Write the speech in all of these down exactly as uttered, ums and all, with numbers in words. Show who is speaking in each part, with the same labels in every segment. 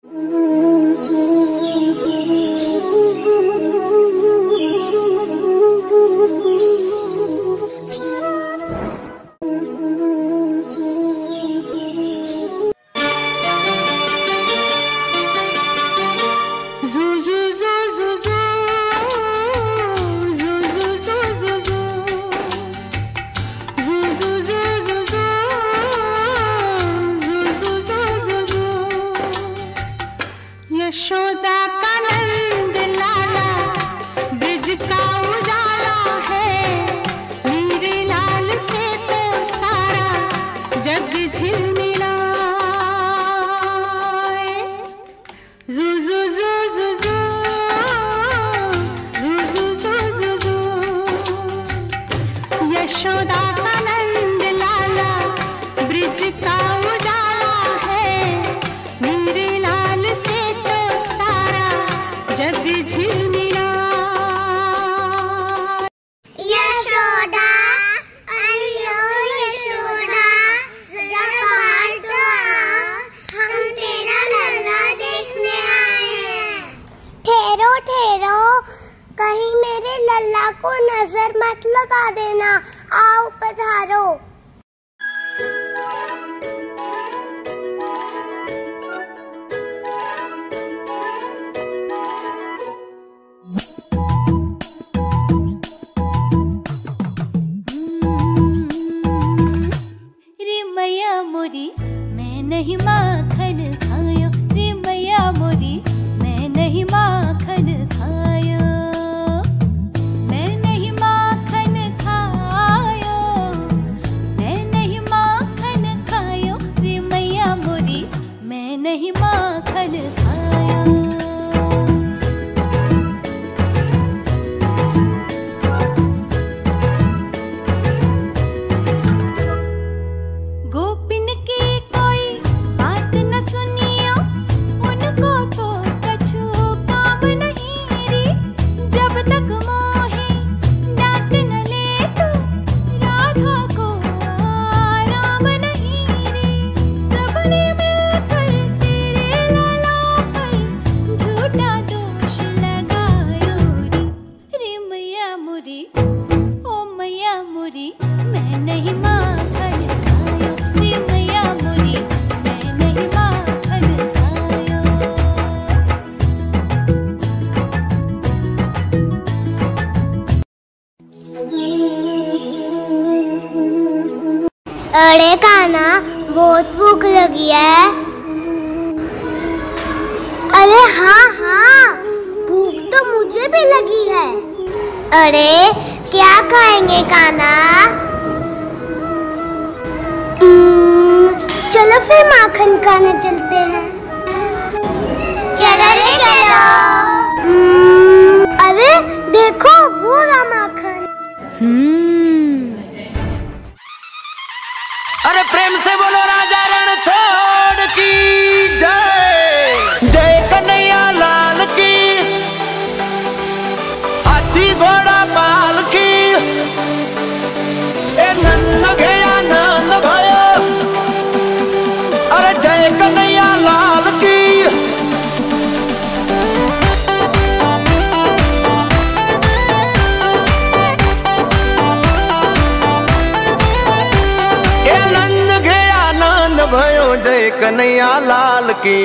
Speaker 1: यशोदा का नंद लाला ब्रिज का उजाला है, मेरे लाल से तो सारा जग झिलमिलाए। जू जू जू जू जू जू जू जू जू जू यशोदा का नंद लाला ब्रिज का उजाला है, मेरे लाल से तो सारा जग झिलमिला।
Speaker 2: यशोदा अरे ओ यशोदा जरा बाहर तो आ, हम तेरा लल्ला देखने आए हैं। ठहरो ठहरो, कहीं मेरे लल्ला को नजर मत लगा देना। आओ पधारो।
Speaker 3: रे मैया मोरी मैं नहीं माखन खायो, रे मैया मोरी मैं नहीं माखन खायो, मैं नहीं माखन खायो, मैं नहीं माखन खायो, रे मैया मोरी मैं नहीं माखन खायो। गोपिन की कोई बात न सुनियो, उनको तो कछु काम नहीं रे, जब तक मोहे डांट न ले तो राधा को आराम नहीं रे। सबने मिलकर तेरे लाला पर झूठा दोष लगायो रे, रे मैया मोरी ओ मैया मोरी मैं नहीं माखन खायो, रे मैया मोरी मैं नहीं माखन खायो।
Speaker 2: अरे कान्हा, बहुत भूख लगी है। अरे हाँ हाँ, भूख तो मुझे भी लगी है। अरे क्या खाएंगे कान्हा? हम्म, चलो फिर माखन खाने चलते हैं। चलो रे चलो। हम्म, अरे देखो वो रहा माखन।
Speaker 4: अरे प्रेम से बोलो राजा रणछोड़ की जय, जय कन्हैया लाल की, हाथी घोड़ा पाल की, ए नंद गया नंद भयो, अरे जय कन्हैया लाल की। ए नंद गया नंद भयो, जय कन्हैया लाल की।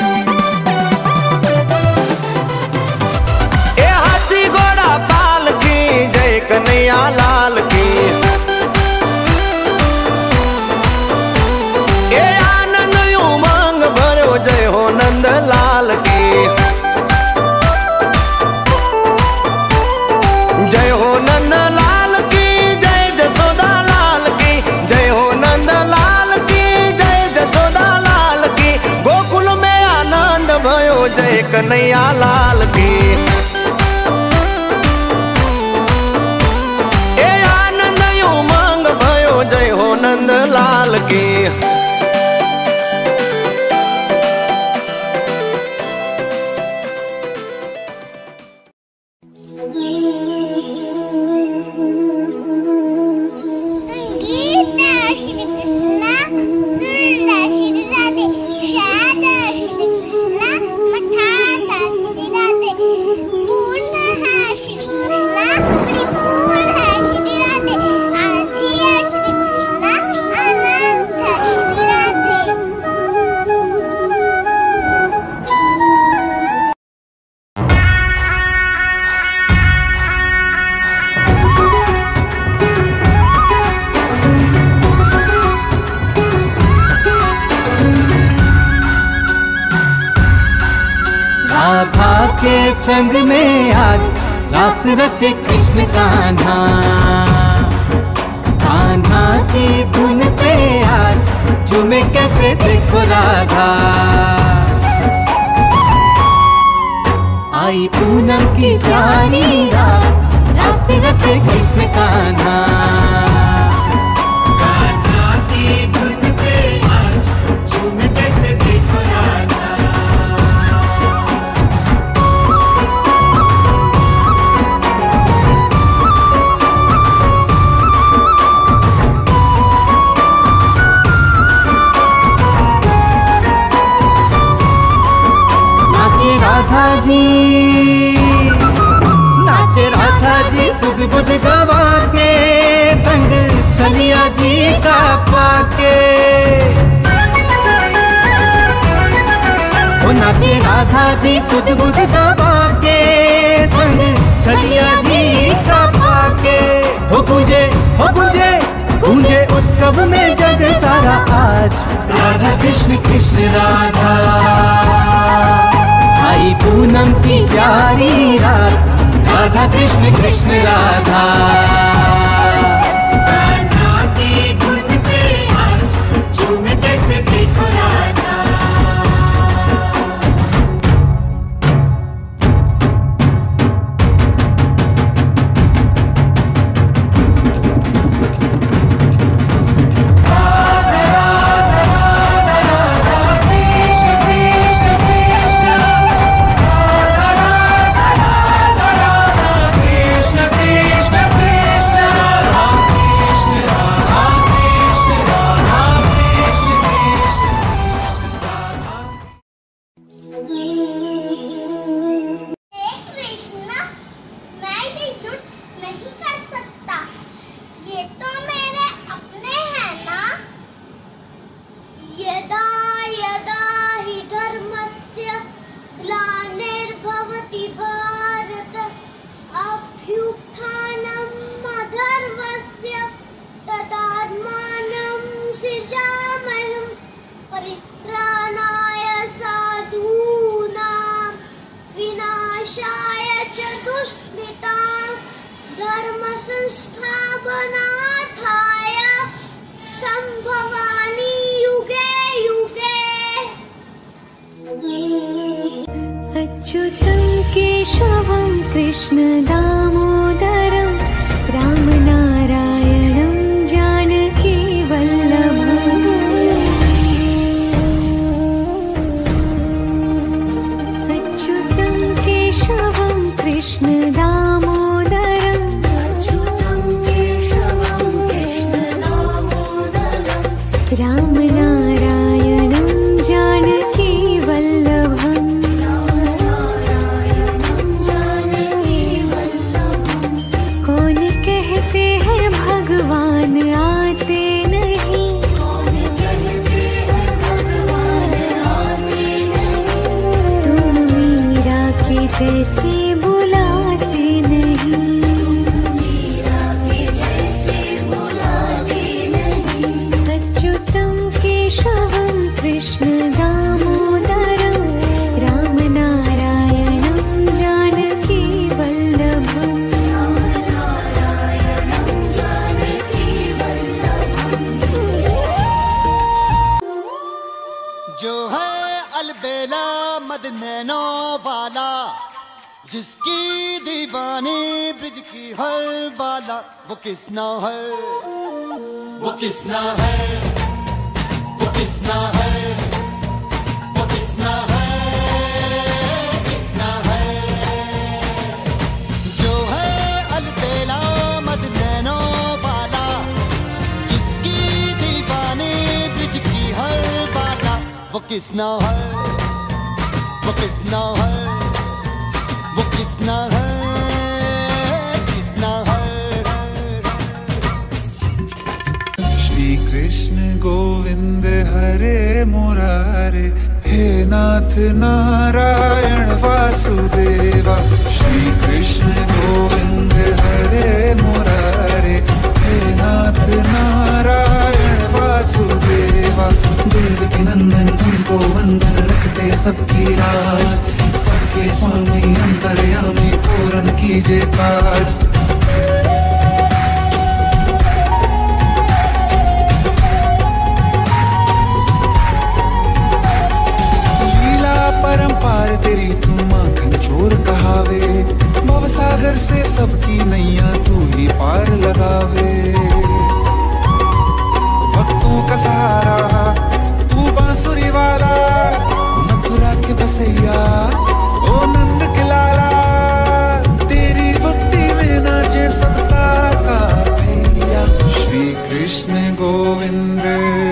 Speaker 4: ए हाथी घोड़ा पाल की, जय कन्हैया लाल की। ए आनंद उमंग भरो, जय हो नंद लाल की। जय हो नंद लाल की, जय जसोदा लाल की, जय हो नंद लाल की, जय जसोदा लाल की। गोकुल में आनंद भयो, जय कन्हैया लाल की। ए आनंद उमंग भयो, जय हो नंद लाल की।
Speaker 2: श्री कृष्ण, श्री राधे, श्याम श्री कृष्ण।
Speaker 5: राधा के संग में आज रास रचे कृष्ण कान्हा। कान्हा की धुन पे आज झूमे कैसे देखो राधा। आई पूनम की प्यारी रात रास रचे कृष्ण कान्हा। कान्हा की धुन पे आज झूमे कैसे देखो राधा। राधा जी नाचे राधा जी सुध बुध गवा के संग छलिया जी का पाके। वो नाचे राधा जी सुध बुध गवा के संग छलिया जी का पाके। हो गूंजे हो गूंजे गूंजे उत्सव में जग सारा आज राधा कृष्ण कृष्ण राधा। आई पूनम की प्यारी रात राधा कृष्ण कृष्ण राधा। कान्हा की धुन पे आज झूमे कैसे देखो राधा।
Speaker 3: अच्युतं केशवं कृष्ण दामोदरं रामनारायणं जानकी वल्लभम्। अच्युतं केशवं कृष्ण दामोदरं रामनारायणं जानकी वल्लभम्। कौन कहते हैं भगवान आते नहीं। तुम मीरा के जैसे बुलाते नहीं। अच्युतं केशवं कृष्ण दामोदरं रामनारायणं जानकी वल्लभम्।
Speaker 4: जो है अलबेला मद नैनो वाला, जिसकी दीवानी ब्रिज की हर बाला, वो किसना है, वो किसना है, वो किसना है, वो किसना है, किसना है। जो है अलबेला मद नैनो वाला, जिसकी दीवानी ब्रिज की हर बाला, वो किसना है, वो किसना है, वो किसना है, किसना है।
Speaker 6: श्री कृष्ण गोविंद हरे मुरारे, हे नाथ नारायण वासुदेवा। श्री कृष्ण गोविंद हरे मुरारे, हे नाथ नारायण वासुदेवा। देवकी नंदन तुमको वंदन, रखते सबकी लाज। सबके स्वामी अंतर्यामी पूरन कीजे काज। लीला परंपार तेरी तू माखन चोर कहावे, भवसागर से सबकी नैया तू ही पार लगावे। भक्तों का सहारा तू बांसुरी वाला, मथुरा के बसैया ओ नंद के लाला। तेरी भक्ति में नाचे सबका का भैया। श्री कृष्ण गोविंद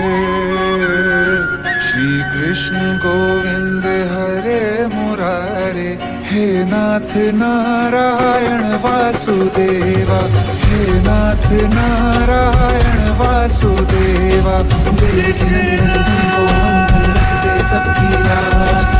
Speaker 6: श्री कृष्ण गोविंद हरे मुरारे, हे नाथ नारायण वासुदेवा, हे नाथ नारायण वासुदेवा। देव नंदन तुमको हम रखते सबकी लाज।